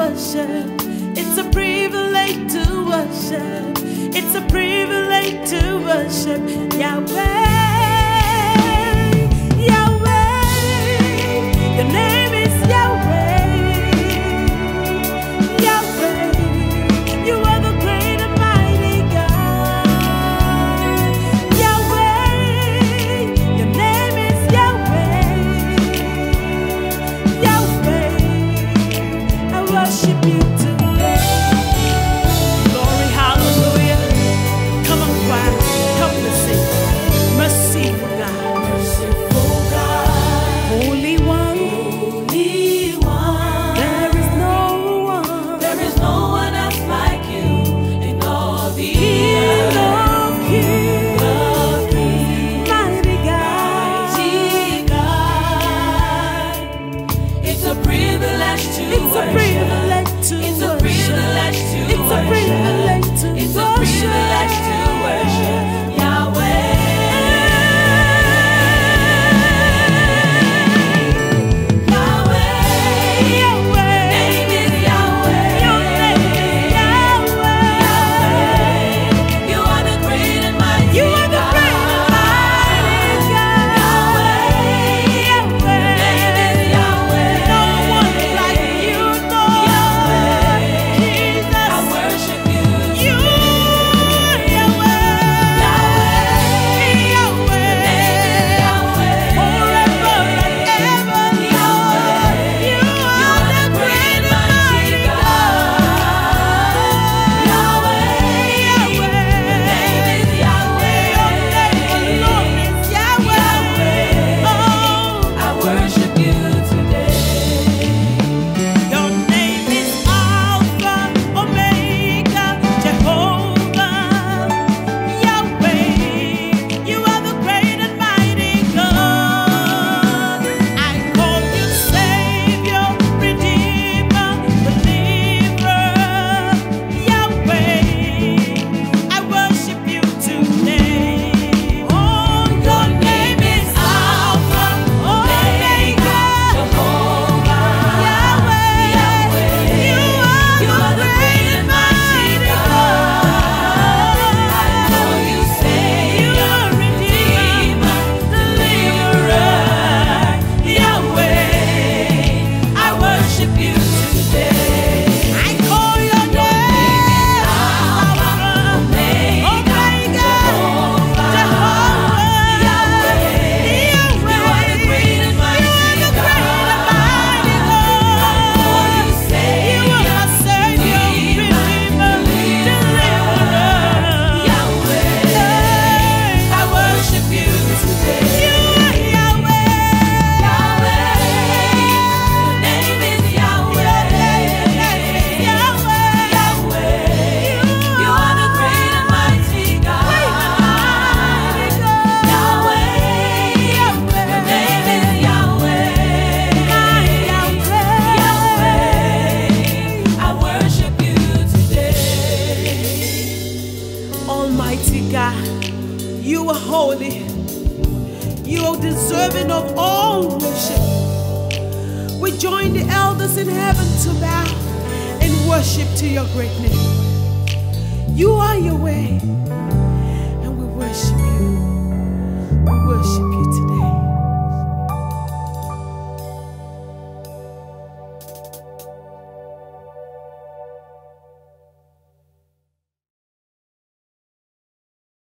worship. It's a privilege to worship. It's a privilege to worship Yahweh. Yahweh, your name is Yahweh. Yahweh, you are the great and mighty God. Yahweh, your name is Yahweh. Yahweh, I worship you today. Glory, hallelujah. Come on, choir, help me sing. Merciful God, Holy One, there is no one else like you in all the King earth. of kings, mighty God. It's a privilege to It's a worship. privilege to It's a worship. privilege to It's a worship. privilege to It's a worship. privilege to worship Yahweh. Almighty God, you are holy. You are deserving of all worship. We join the elders in heaven to bow and worship to your great name. You are Yahweh, and we worship you. We worship you.